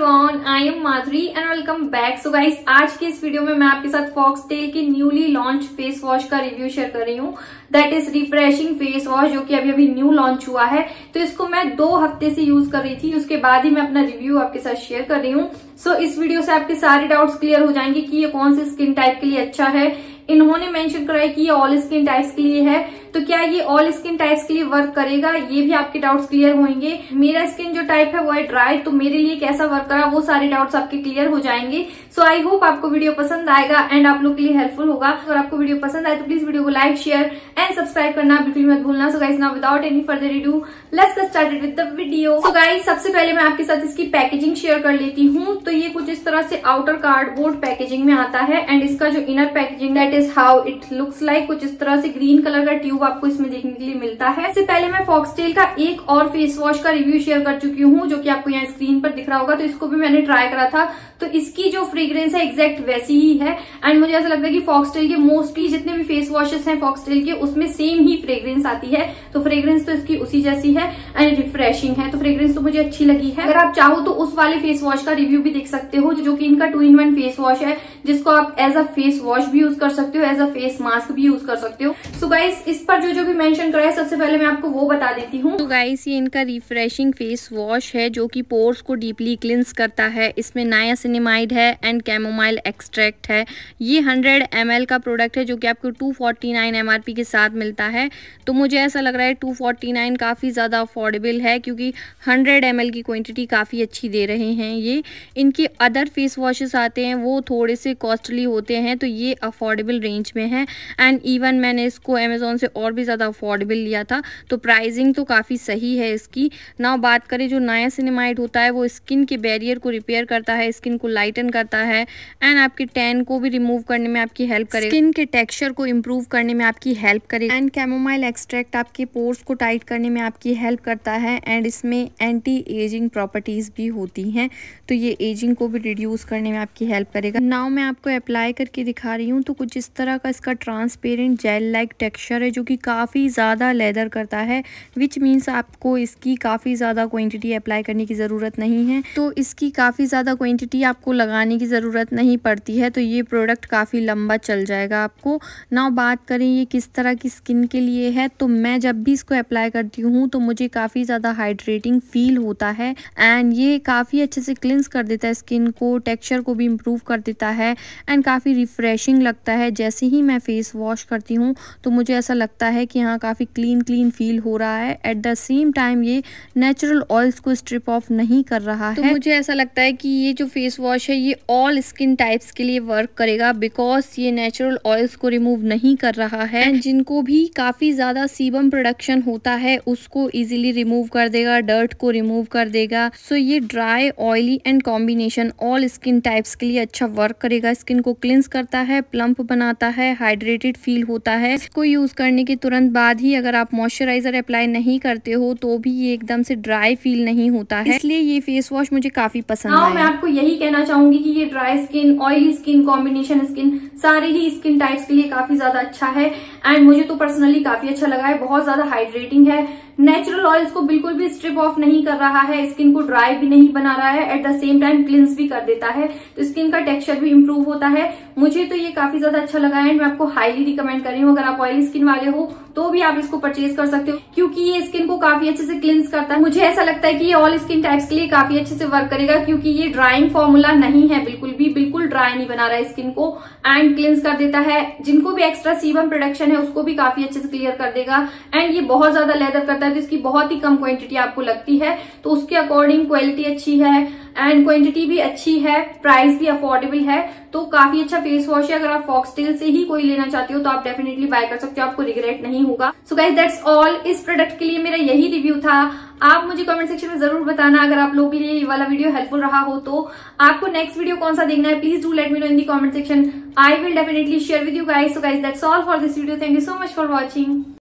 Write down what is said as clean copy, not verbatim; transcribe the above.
Everyone, I am Madhuri and welcome back. So guys, आज की इस वीडियो में मैं आपके साथ फॉक्सटेल की न्यूली लॉन्च फेस वॉश का रिव्यू शेयर कर रही हूँ। That is refreshing face wash, जो कि अभी न्यू लॉन्च हुआ है। तो इसको मैं 2 हफ्ते से यूज कर रही थी, उसके बाद ही मैं अपना रिव्यू आपके साथ शेयर कर रही हूँ। सो इस वीडियो से आपके सारे डाउट्स क्लियर हो जाएंगे कि ये कौन सी स्किन टाइप के लिए अच्छा है। इन्होंने मेंशन करा है कि ये ऑल स्किन टाइप्स के लिए है, तो क्या ये ऑल स्किन टाइप्स के लिए वर्क करेगा, ये भी आपके डाउट्स क्लियर होंगे। मेरा स्किन जो टाइप है वो है ड्राई, तो मेरे लिए कैसा वर्क करा वो सारे डाउट्स आपके क्लियर हो जाएंगे। सो आई होप आपको वीडियो पसंद आएगा एंड आप लोग के लिए हेल्पफुल होगा। अगर आपको वीडियो पसंद आए तो प्लीज वीडियो को लाइक, शेयर एंड सब्सक्राइब करना बिल्कुल मत भूलना। So guys, now without any further ado let's get started with the video. So guys, सबसे पहले मैं आपके साथ इसकी पैकेजिंग शेयर कर लेती हूँ। तो ये कुछ इस तरह से आउटर कार्डबोर्ड पैकेजिंग में आता है एंड इसका जो inner packaging that is how it looks like. कुछ इस तरह से ग्रीन कलर का ट्यूब आपको इसमें देखने के लिए मिलता है। इससे पहले मैं फॉक्सटेल का एक और फेस वॉश का रिव्यू शेयर कर चुकी हूँ, जो कि आपको यहाँ स्क्रीन पर दिख रहा होगा। तो इसको भी मैंने ट्राई करा था, तो इसकी जो फ्रेग्रेंस है एग्जैक्ट वैसी ही है। एंड मुझे ऐसा लगता है कि फॉक्सटेल के मोस्टली जितने भी फेस वॉशेस हैं फॉक्सटेल के, उसमें सेम ही फ्रेग्रेंस आती है। तो फ्रेग्रेंस तो इसकी उसी जैसी है एंड रिफ्रेशिंग है, तो फ्रेग्रेंस तो मुझे अच्छी लगी है। अगर आप चाहो तो उस वाले फेस वॉश का रिव्यू भी देख सकते हो, जो कि इनका 2-in-1 फेस वॉश है, जिसको आप एज अ फेस वॉश भी यूज कर सकते हो, एज अ फेस मास्क भी यूज कर सकते हो। सो गाइस, इस पर जो भी मेंशन करा है सबसे पहले मैं आपको वो बता देती हूँ। तो गाइस, ये इनका रिफ्रेशिंग फेस वॉश है, जो कि पोर्स को डीपली क्लिंस करता है। इसमें नायासिनामाइड है एंड कैमोमाइल एक्सट्रैक्ट है। ये 100 ml का प्रोडक्ट है, जो कि आपको 249 MRP के साथ मिलता है। तो मुझे ऐसा लग रहा है 249 काफ़ी ज़्यादा अफोर्डेबल है, क्योंकि 100 ml की क्वांटिटी काफ़ी अच्छी दे रहे हैं ये। इनके अदर फेस वॉशेस आते हैं वो थोड़े से कॉस्टली होते हैं, तो ये अफोर्डेबल रेंज में है। एंड इवन मैंने इसको अमेजोन से और भी ज़्यादा अफोर्डेबल लिया था, तो प्राइसिंग तो काफ़ी सही है इसकी। ना बात करें, जो नायासिनामाइड होता है वो स्किन के बैरियर को रिपेयर करता है, स्किन को लाइटन करता है एंड आपके टैन को भी रिमूव करने में आपकी हेल्प करेगा, स्किन के टेक्सचर को इम्प्रूव करने में आपकी हेल्प करेगा। एंड कैमोमाइल एक्सट्रैक्ट आपके पोर्स को टाइट करने में आपकी हेल्प करता है एंड इसमें एंटी एजिंग प्रॉपर्टीज भी होती हैं, तो ये एजिंग को भी रिड्यूस करने में आपकी हेल्प करेगा। नाउ मैं आपको अप्लाई करके दिखा रही हूँ। तो कुछ इस तरह का इसका ट्रांसपेरेंट जेल लाइक टेक्सचर है, जो कि काफ़ी ज़्यादा लेदर करता है, विच मीन्स आपको इसकी काफ़ी ज़्यादा क्वांटिटी अप्लाई करने की ज़रूरत नहीं है। तो इसकी काफ़ी ज़्यादा क्वांटिटी आपको लगाने की ज़रूरत नहीं पड़ती है, तो ये प्रोडक्ट काफ़ी लंबा चल जाएगा आपको। नाउ बात करें ये किस तरह की स्किन के लिए है, तो मैं जब भी इसको अप्लाई करती हूँ तो मुझे काफ़ी ज़्यादा हाइड्रेटिंग फील होता है एंड ये काफ़ी अच्छे से क्लिंस कर देता है स्किन को, टेक्सचर को भी इम्प्रूव कर देता है एंड काफ़ी रिफ्रेशिंग लगता है। जैसे ही मैं फेस वॉश करती हूँ तो मुझे ऐसा लगता है कि हाँ, काफ़ी क्लीन फील हो रहा है। एट द सेम टाइम ये नेचुरल ऑयल्स को स्ट्रिप ऑफ नहीं कर रहा है। तो मुझे ऐसा लगता है कि ये जो फेस वॉश है ये ऑल स्किन टाइप्स के लिए वर्क करेगा, बिकॉज ये नेचुरल ऑयल्स को रिमूव नहीं कर रहा है एंड जिनको भी काफ़ी ज़्यादा सीबम प्रोडक्शन होता है उसको इजीली रिमूव कर देगा, डर्ट को रिमूव कर देगा। सो ये dry, oily and combination all skin types के लिए अच्छा वर्क करेगा। स्किन को क्लिंस करता है, प्लम्प बनाता है, हाइड्रेटेड फील होता है। इसको यूज करने के तुरंत बाद ही अगर आप मॉइस्चराइजर अप्लाई नहीं करते हो तो भी ये एकदम से ड्राई फील नहीं होता है, इसलिए ये फेस वॉश मुझे काफी पसंद आया। मैं आपको यही कहना चाहूंगी कि ये dry skin, oily skin, combination skin, सारे ही स्किन टाइप्स के लिए काफी ज्यादा अच्छा है एंड मुझे तो पर्सनली काफी अच्छा लगा है। बहुत ज्यादा हाइड्रेटिंग है, नेचुरल ऑयल्स को बिल्कुल भी स्ट्रिप ऑफ नहीं कर रहा है, स्किन को ड्राई भी नहीं बना रहा है, at the same time cleanse भी कर देता है, तो स्किन का टेक्सचर भी इम्प्रूव होता है। मुझे तो ये काफी ज्यादा अच्छा लगा है एंड मैं आपको हाईली रिकमेंड कर रही हूँ। अगर आप ऑयली स्किन वाले हो तो भी आप इसको परचेज कर सकते हो, क्योंकि ये स्किन को काफी अच्छे से क्लिंस करता है। मुझे ऐसा लगता है कि ये ऑल स्किन टाइप्स के लिए काफी अच्छे से वर्क करेगा, क्योंकि ये ड्राइंग फॉर्मूला नहीं है, बिल्कुल ड्राई नहीं बना रहा है स्किन को एंड क्लिंस कर देता है। जिनको भी एक्स्ट्रा सीबम प्रोडक्शन है उसको भी काफी अच्छे से क्लियर कर देगा एंड ये बहुत ज्यादा लेदर करता है, तो इसकी बहुत ही कम क्वांटिटी आपको लगती है, तो उसके अकॉर्डिंग क्वालिटी अच्छी है एंड क्वांटिटी भी अच्छी है, प्राइस भी अफोर्डेबल है, तो काफी अच्छा फेस वॉश है। अगर आप फॉक्सटेल से ही कोई लेना चाहते हो तो आप डेफिनेटली बाय कर सकते हो, आपको रिग्रेट नहीं होगा। So guys, that's all. इस प्रोडक्ट के लिए मेरा यही रिव्यू था। आप मुझे कमेंट सेक्शन में जरूर बताना अगर आप लोगों के लिए ये वाला वीडियो हेल्पफुल रहा हो तो। आपको नेक्स्ट वीडियो कौन सा देखना है, please do let me know in the comment section. I will definitely share with you guys. So guys, that's all for this video. Thank you so much for watching.